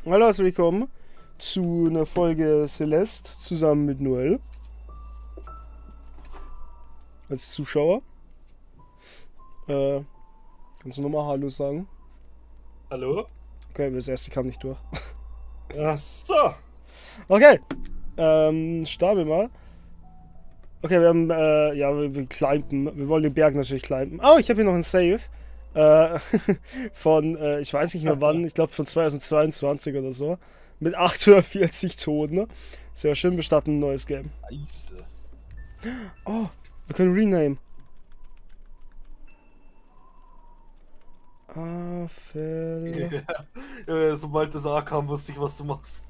Hallo, herzlich willkommen zu einer Folge Celeste zusammen mit Noel. Als Zuschauer. Kannst du nochmal Hallo sagen? Hallo? Okay, das erste kam nicht durch. Ach so. Okay, starten wir mal. Okay, wir haben, ja, wir climben. Wir wollen den Berg natürlich climben. Oh, ich habe hier noch einen Save. Von, ich weiß nicht mehr wann, ich glaube von 2022 oder so. Mit 840 Toten. Ne? Sehr schön, wir starten ein neues Game. Scheiße. Oh, wir können rename. Afel. Ja, sobald das A kam, wusste ich, was du machst.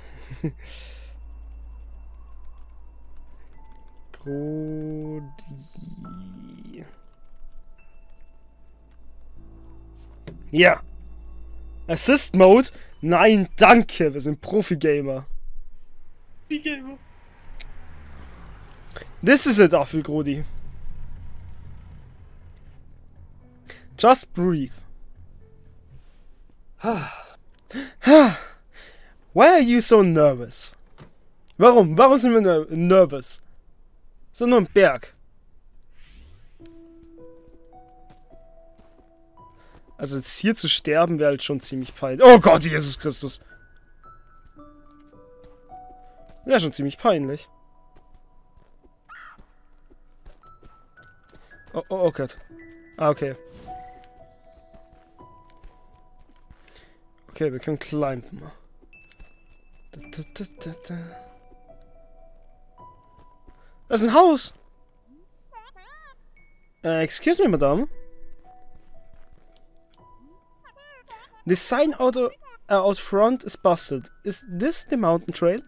Grodi. Ja. Assist Mode? Nein, danke. Wir sind Profi-Gamer. Die Gamer. This is it, Apfelgrodi. Just breathe. Why are you so nervous? Warum? Warum sind wir nervous? So nur ein Berg. Also jetzt hier zu sterben wäre halt schon ziemlich peinlich. Oh Gott, Jesus Christus. Wäre schon ziemlich peinlich. Oh Gott. Ah, okay. Okay, wir können climben. Das ist ein Haus. Excuse me, Madame. The sign out front is busted. Is this the mountain trail?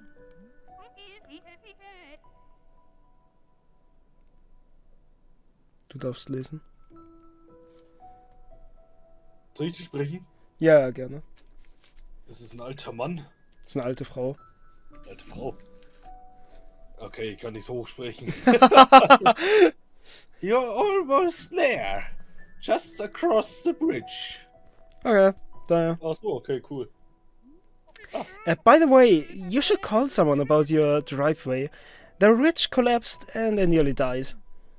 Du darfst lesen. Soll ich dir sprechen? Ja, gerne. Das ist ein alter Mann. Das ist eine alte Frau. Alte Frau. Okay, ich kann nicht so hoch sprechen. You're almost there. Just across the bridge. Okay, daher. Ach so, okay, cool. By the way, you should call someone about your driveway. The ridge collapsed and I nearly died.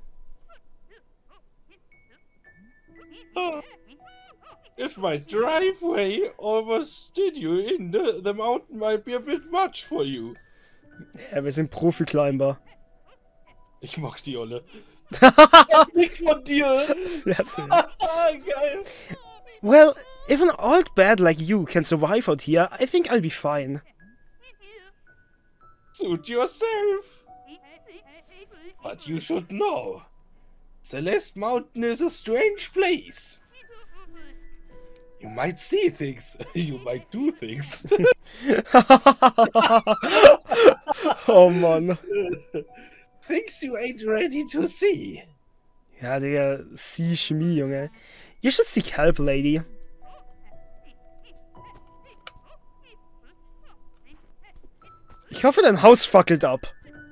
If my driveway almost did you in, the mountain might be a bit much for you. Ja, wir sind Profi-Climber. Ich mag die Olle. Nick von dir. Geil. Well, if an old bat like you can survive out here, I think I'll be fine. Suit yourself. But you should know. Celeste Mountain is a strange place. You might see things. You might do things. Oh Mann. Things you ain't ready to see. Ja, Digga, see Chemie, Junge. You should seek help, lady. Ich hoffe, dein Haus fackelt ab.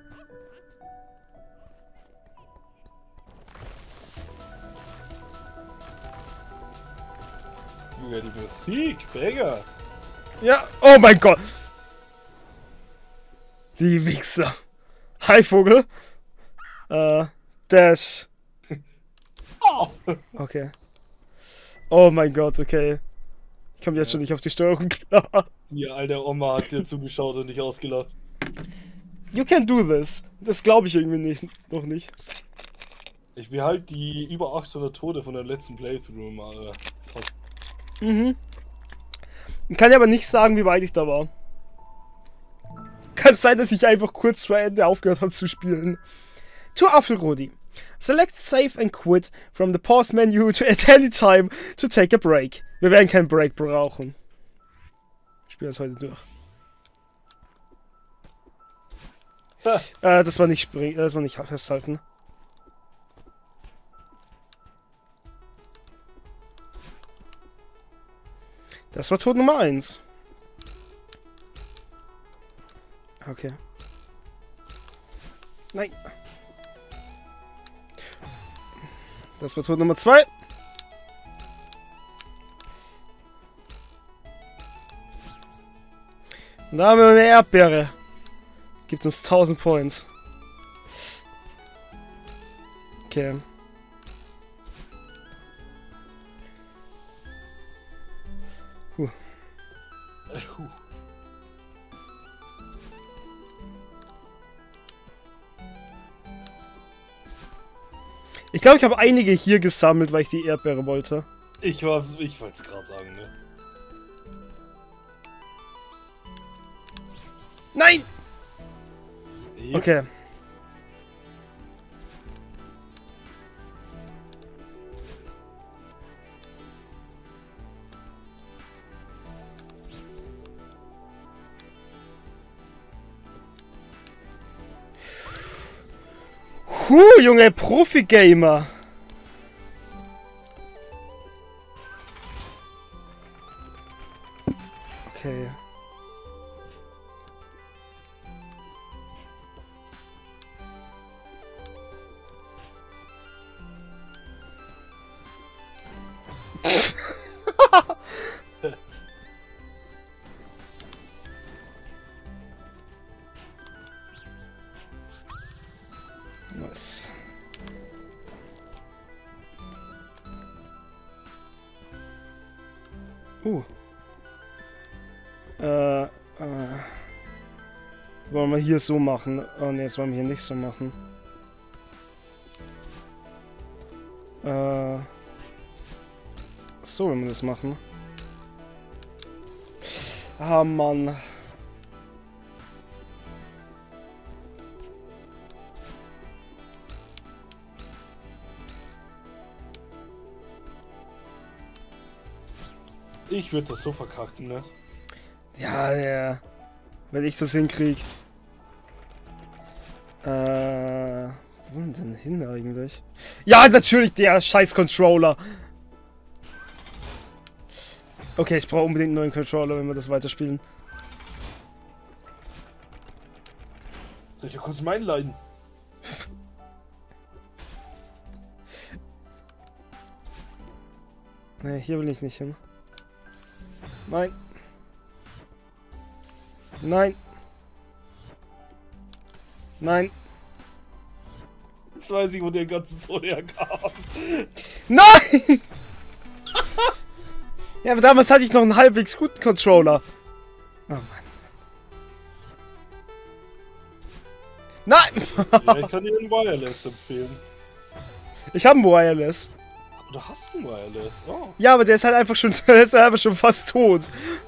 Ja, die Musik, Digga. Ja, oh mein Gott. Die Wichser. Hi, Vogel. Dash. Oh. Okay. Oh mein Gott, okay. Ich komme jetzt schon nicht auf die Steuerung klar. Die alte Oma hat dir zugeschaut und dich ausgelacht. You can do this. Das glaube ich irgendwie nicht, noch nicht. Ich will halt die über 800 Tote von der letzten Playthrough mal. Mhm. Kann ja aber nicht sagen, wie weit ich da war. Kann sein, dass ich einfach kurz vor Ende aufgehört habe zu spielen. To Apfelgrodi. Select Save and Quit from the Pause menu at any time to take a break. Wir werden keinen Break brauchen. Ich spiele das heute durch. Das war nicht springen, das war nicht festhalten. Das war Tod Nummer 1. Okay. Nein. Das war Tod Nummer 2. Und da haben wir eine Erdbeere. Gibt uns 1000 Points. Okay. Ich glaube, ich habe einige hier gesammelt, weil ich die Erdbeere wollte. Ich wollte es gerade sagen, ne? Nein! Yep. Okay. Junge, Profi-Gamer. Okay. Nice. Wollen wir hier so machen? Oh ne, jetzt wollen wir hier nicht so machen. So wollen wir das machen. Ah, Mann. Ich würde das so verkacken, ne? Ja, ja. Wenn ich das hinkrieg. Wo denn hin eigentlich? Ja, natürlich der scheiß Controller. Okay, ich brauche unbedingt einen neuen Controller, wenn wir das weiterspielen. Soll ich ja kurz meinen leiden? Nee, hier will ich nicht hin. Nein. Nein. Nein. Jetzt weiß ich, wo der ganze Ton herkam. Nein! Ja, aber damals hatte ich noch einen halbwegs guten Controller. Oh Mann. Nein! Ja, ich kann dir einen Wireless empfehlen. Ich habe einen Wireless. Aber du hast einen Wireless, oh. Ja, aber der ist halt einfach schon, der ist einfach schon fast tot.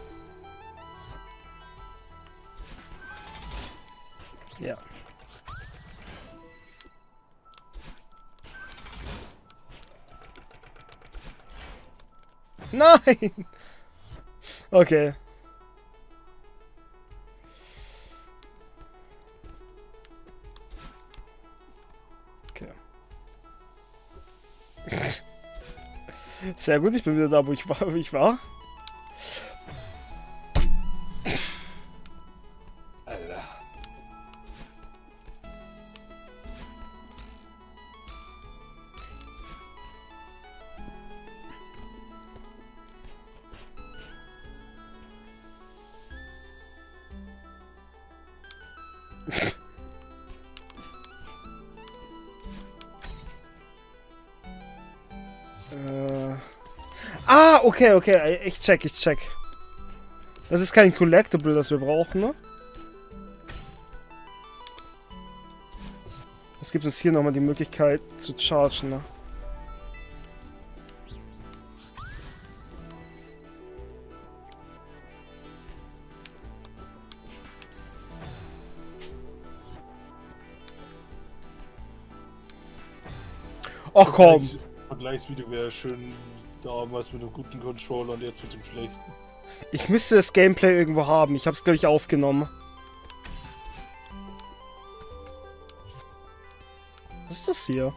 Ja. Nein! Okay. Okay. Sehr gut, ich bin wieder da, wo ich war. Alter. Ah, okay, okay. Ich check. Das ist kein Collectible, das wir brauchen, ne? Es gibt uns hier nochmal die Möglichkeit zu chargen, ne? Ach komm! Vergleichsvideo wäre schön damals mit einem guten Controller und jetzt mit dem schlechten. Ich müsste das Gameplay irgendwo haben. Ich hab's, glaube ich, aufgenommen. Was ist das hier?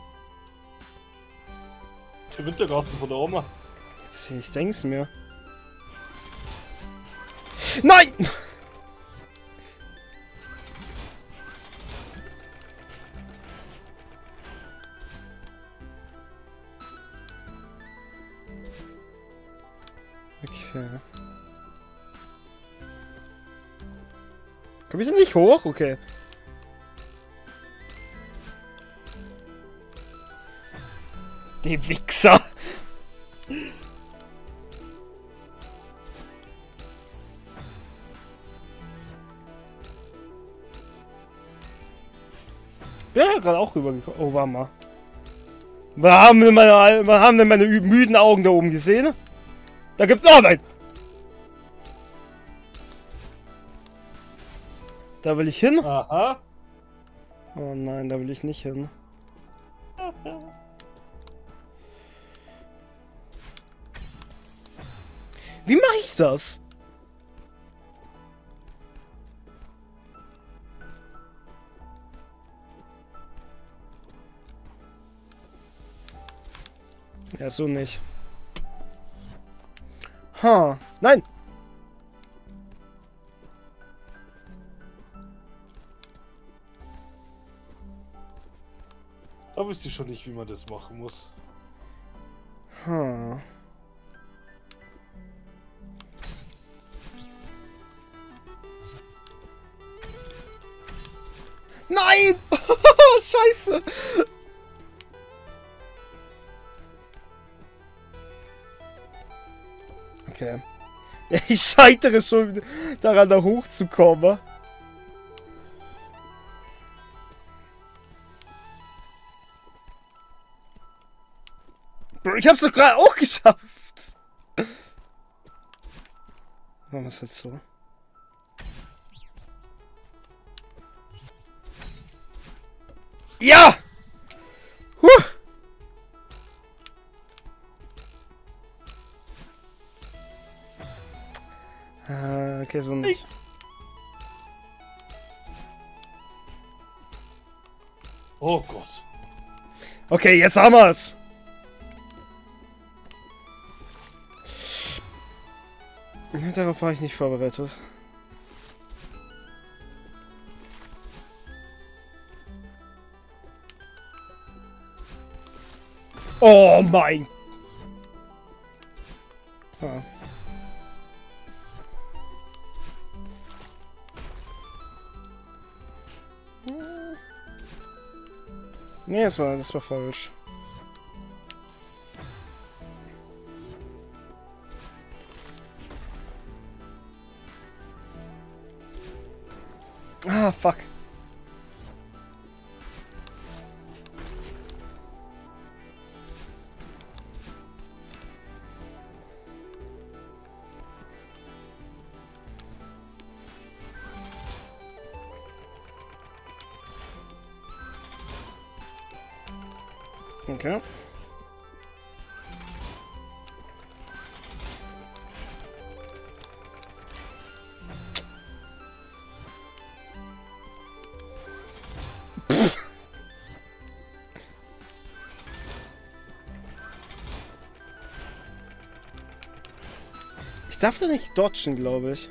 Der Wintergarten von der Oma. Ich denk's mir. Nein! Okay. Komm ich denn nicht hoch? Okay. Die Wichser. Ja, gerade auch rübergekommen. Oh, warte mal. Was haben denn meine müden Augen da oben gesehen? Da gibt's... Oh, nein! Da will ich hin. Aha. Oh nein, da will ich nicht hin. Wie mache ich das? Ja, so nicht. Ha, nein! Da wüsste ich schon nicht, wie man das machen muss. Ha. Nein! Scheiße! Okay. Ja, ich scheitere schon daran, da hochzukommen. Bro, ich hab's doch gerade auch geschafft. Machen wir es jetzt so. Ja! Huh! Okay, so nicht. Oh Gott. Okay, jetzt haben wir's. Darauf war ich nicht vorbereitet. Oh mein. Ah. Nee, das war falsch. Ah, fuck. Okay. Ich darf da nicht dodgen, glaube ich.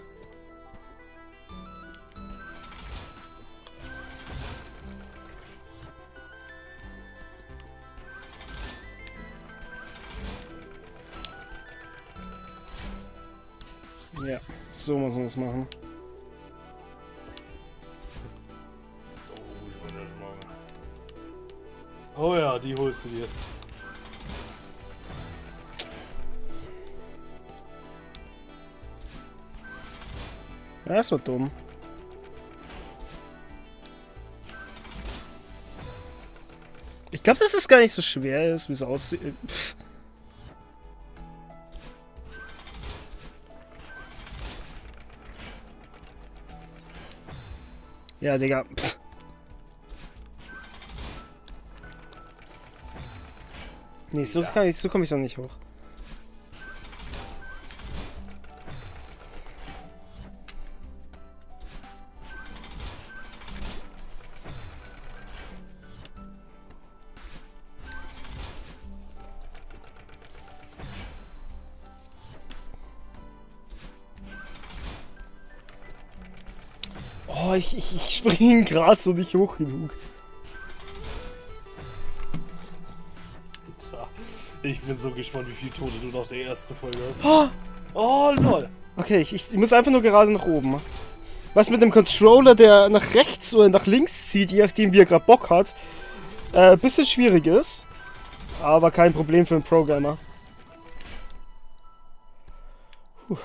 Ja, so muss man es machen. Oh ja, die holst du dir. Ja, das war dumm. Ich glaube, dass es gar nicht so schwer ist, wie es aussieht. Pff. Ja, Digga. Pff. Nee, so, so komme ich doch nicht hoch. Oh, ich springe gerade so nicht hoch genug. Ich bin so gespannt, wie viele Tode du noch der ersten Folge hast. Oh, Oh, lol. okay, ich muss einfach nur gerade nach oben. Was mit dem Controller, der nach rechts oder nach links zieht, je nachdem wie er gerade Bock hat, bisschen schwierig ist. Aber kein Problem für einen Programmer. Puh.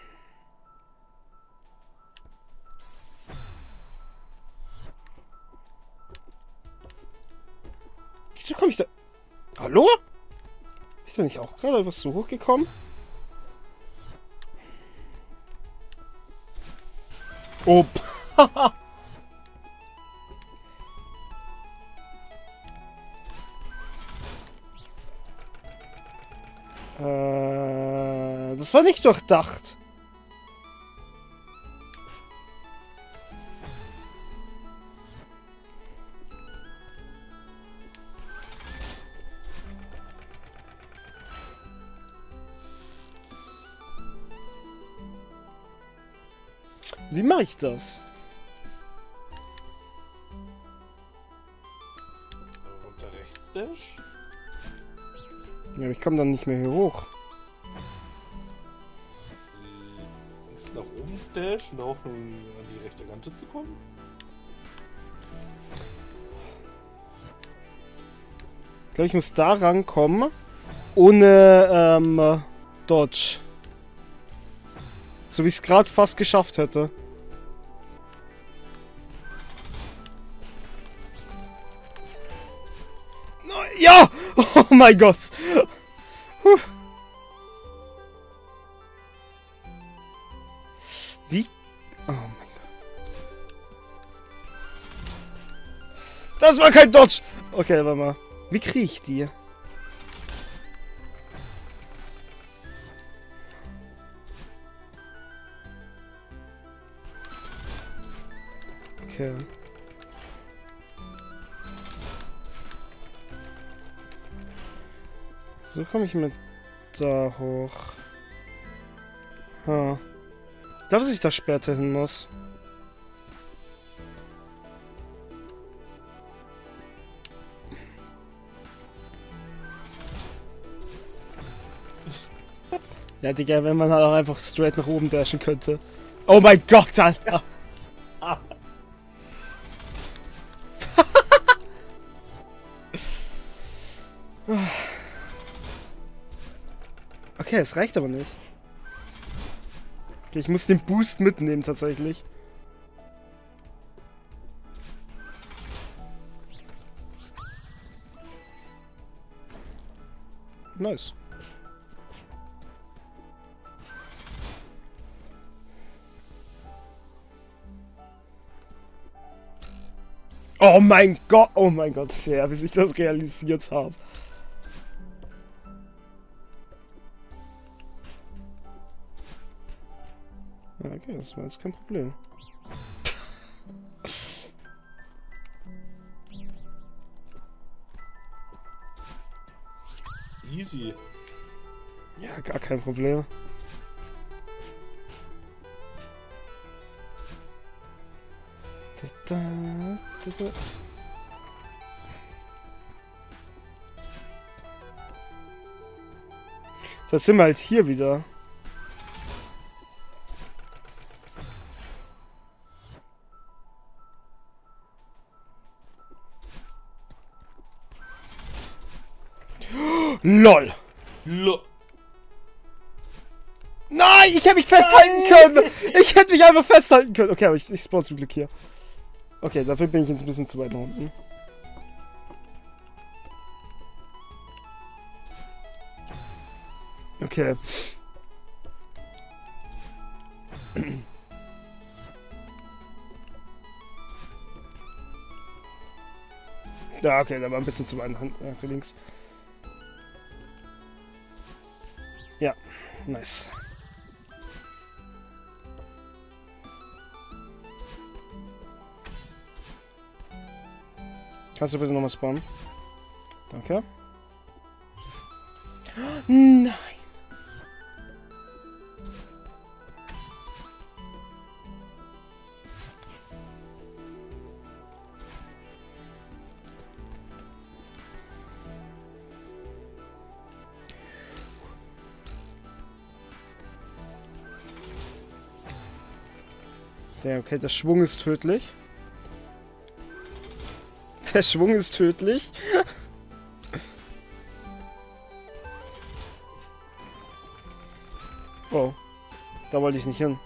Wieso komme ich da... Hallo? Bin ich da nicht auch gerade einfach so hochgekommen? Oh, das war nicht durchdacht. Wie mache ich das? Runter rechts Dash. Ja, aber ich komme dann nicht mehr hier hoch. Links nach oben Dash, in der Hoffnung an die rechte Kante zu kommen. Ich glaube, ich muss da rankommen. Ohne Dodge. So wie ich es gerade fast geschafft hätte. Ja! Oh mein Gott! Puh. Wie? Oh mein Gott. Das war kein Dodge! Okay, warte mal. Wie kriege ich die? Okay. So komme ich mit da hoch. Ha. Ich glaube, dass ich da später hin muss. Ja, Digga, wenn man halt auch einfach straight nach oben dashen könnte. Oh mein Gott, Alter! Okay, es reicht aber nicht. Okay, ich muss den Boost mitnehmen, tatsächlich. Nice. Oh mein Gott, fair, wie ich das realisiert habe. Ja, okay, das war jetzt kein Problem. Easy. Ja, gar kein Problem. So, jetzt sind wir halt hier wieder. LOL! Nein, ich hätte mich festhalten können! Ich hätte mich einfach festhalten können! Okay, aber ich spawn zum Glück hier. Okay, dafür bin ich jetzt ein bisschen zu weit nach unten. Okay. Ja, okay, da war ein bisschen zu weit nach links. Ja, nice. Kannst du bitte nochmal spawnen? Danke. Nein! Okay, der Schwung ist tödlich. Der Schwung ist tödlich. Oh, da wollte ich nicht hin.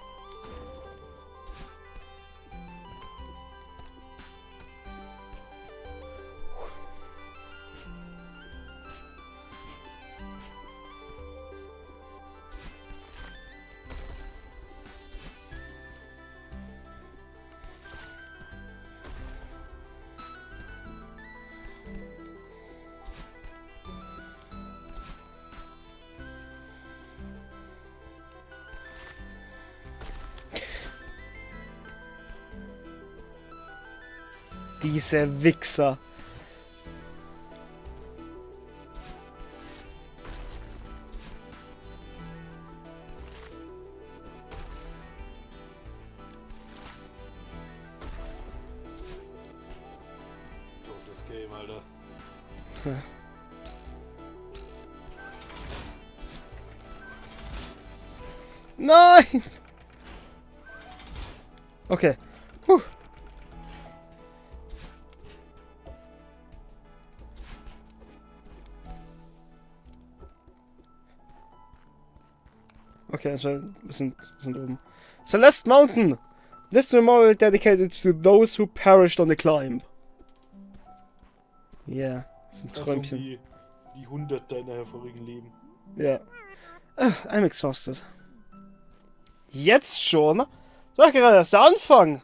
Diese Wichser. Großes Game, Alter. Nein! Okay. Puh. Okay, anscheinend, wir sind oben. Celeste Mountain! This memorial dedicated to those who perished on the climb. Yeah, das ist ein Träumchen. Die 100 deiner hervorigen Leben. Ja. I'm exhausted. Jetzt schon? Das war gerade erst der Anfang.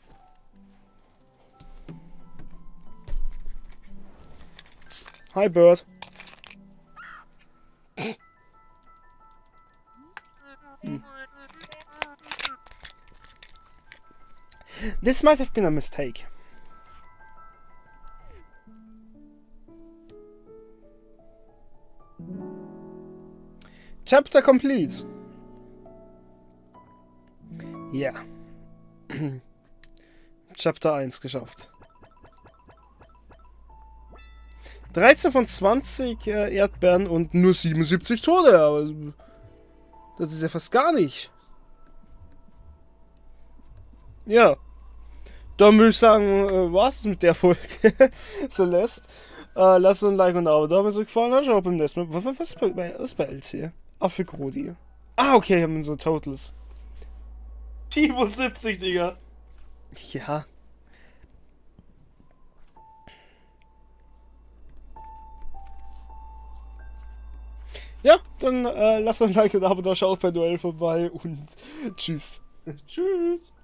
Hi, Bird. This might have been a mistake. Chapter complete. Ja. Chapter 1 geschafft. 13 von 20 Erdbeeren und nur 77 Tode. Aber das ist ja fast gar nicht. Ja. Dann würde ich sagen, war's mit der Folge. Celeste. Lasst uns ein Like und ein Abo da, wenn es euch gefallen hat. Schaut beim nächsten Mal. Was ist bei LC? Affe Grodi. Ah, okay, haben wir so Totals. 77, Digga. Ja. Ja, dann lasst uns ein Like und ein Abo da, schaut bei Duell vorbei und tschüss. Tschüss.